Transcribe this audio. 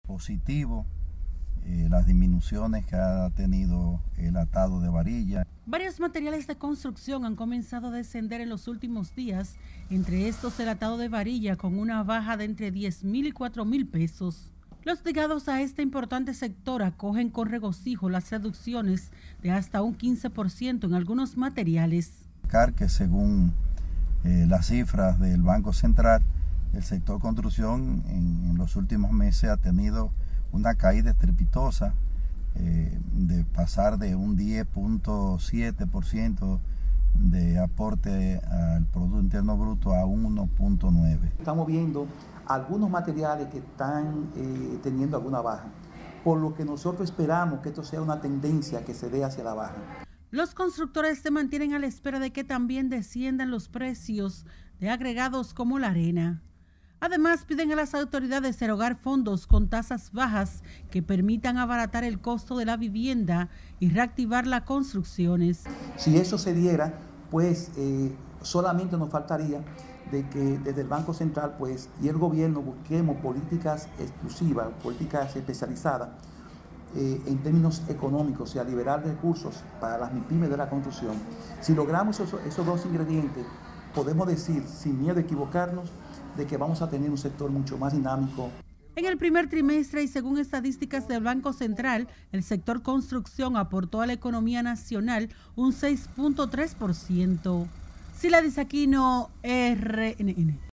Positivo, las disminuciones que ha tenido el atado de varilla. Varios materiales de construcción han comenzado a descender en los últimos días, entre estos el atado de varilla con una baja de entre 10.000 y 4.000 pesos. Los ligados a este importante sector acogen con regocijo las reducciones de hasta un 15% en algunos materiales. Que según las cifras del Banco Central, el sector construcción en los últimos meses ha tenido una caída estrepitosa, de pasar de un 10.7% de aporte al Producto Interno Bruto a un 1.9%. Estamos viendo algunos materiales que están teniendo alguna baja, por lo que nosotros esperamos que esto sea una tendencia que se dé hacia la baja. Los constructores se mantienen a la espera de que también desciendan los precios de agregados como la arena. Además, piden a las autoridades erogar fondos con tasas bajas que permitan abaratar el costo de la vivienda y reactivar las construcciones. Si eso se diera, pues solamente nos faltaría de que desde el Banco Central y el gobierno busquemos políticas exclusivas, políticas especializadas en términos económicos, o sea, liberar recursos para las MIPYMES de la construcción. Si logramos esos dos ingredientes, podemos decir, sin miedo a equivocarnos, de que vamos a tener un sector mucho más dinámico. En el primer trimestre y según estadísticas del Banco Central, el sector construcción aportó a la economía nacional un 6.3%. Siladis Aquino, RNN.